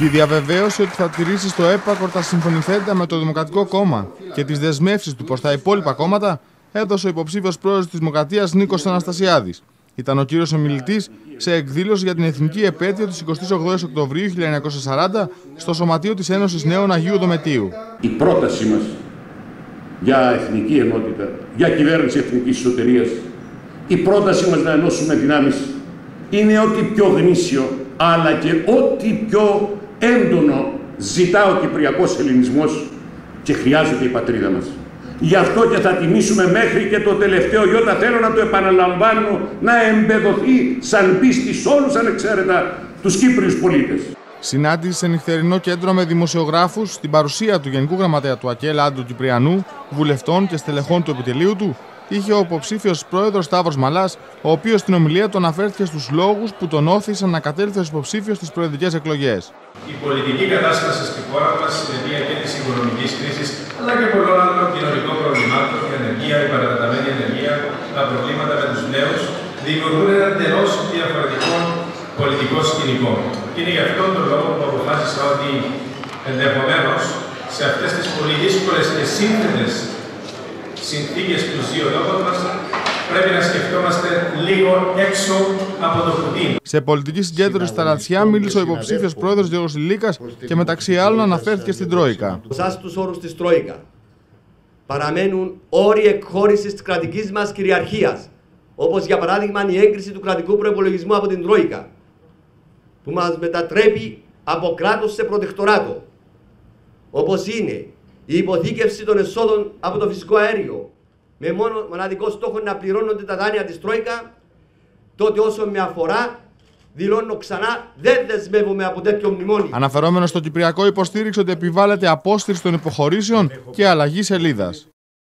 Τη διαβεβαίωση ότι θα τηρήσει στο έπακρο τα συμφωνηθέντα με το Δημοκρατικό Κόμμα και τις δεσμεύσεις του προς τα υπόλοιπα κόμματα έδωσε ο υποψήφιος πρόεδρος της Δημοκρατίας Νίκος Αναστασιάδης. Ήταν ο κύριος ομιλητής σε εκδήλωση για την εθνική επέτειο της 28 Οκτωβρίου 1940 στο Σωματείο της Ένωσης Νέων Αγίου Δομετίου. Η πρότασή μας για εθνική ενότητα, για κυβέρνηση εθνικής εσωτερίας, η πρότασή μας να ενώσουμε δυνάμεις είναι ό,τι πιο γνήσιο, αλλά και ό,τι πιο έντονο ζητά ο κυπριακός ελληνισμός και χρειάζεται η πατρίδα μας. Γι' αυτό και θα τιμήσουμε μέχρι και το τελευταίο ιότα, θέλω να το επαναλαμβάνω, να εμπεδοθεί σαν πίστη σε όλους ανεξαίρετα τους Κύπριους πολίτες. Συνάντηση σε νυχτερινό κέντρο με δημοσιογράφους, στην παρουσία του Γενικού Γραμματέα του ΑΚΕΛ Άντρου Κυπριανού, βουλευτών και στελεχών του επιτελείου του, είχε ο υποψήφιος πρόεδρος Σταύρος Μαλάς, ο οποίος στην ομιλία του αναφέρθηκε στους λόγους που τον όθησαν να κατέλθει ως υποψήφιος στις προεδρικές εκλογές. Η πολιτική κατάσταση στη χώρα μας, συνεδρία και της οικονομικής κρίσης, αλλά και πολλών άλλων κοινωνικών προβλημάτων, η ανεργία, η παρατεταμένη ανεργία, τα προβλήματα με τους νέους, δημιουργούν ένα εντελώς διαφορετικό πολιτικό σκηνικό. Και είναι γι' αυτόν τον λόγο που αποφάσισα ότι ενδεχομένως σε αυτές τις πολύ δύσκολες και σύνθετες συνθήκες που ζει ο λόγος μας, πρέπει να σκεφτόμαστε λίγο έξω από το κουτί. Σε πολιτική συγκέντρωση στα Ρατσιά μίλησε ο υποψήφιος πρόεδρος Γιώργος Ηλίκας και μεταξύ άλλων αναφέρθηκε στην Τρόικα. Εσάς τους όρους της Τρόικα παραμένουν όροι εκχώρησης της κρατικής μας κυριαρχίας, όπως για παράδειγμα η έγκριση του κρατικού προϋπολογισμού από την Τρόικα, που μας μετατρέπει από κράτος σε προτεκτοράτο, όπως είναι η υποθήκευση των εσόδων από το φυσικό αέριο, με μοναδικό στόχο να πληρώνονται τα δάνεια της Τρόικα, τότε όσο με αφορά, δηλώνω ξανά, δεν δεσμεύομαι από τέτοιο μνημόνιο. Αναφερόμενο στο Κυπριακό, υποστήριξε ότι επιβάλλεται απόσυρση των υποχωρήσεων και αλλαγή σελίδας.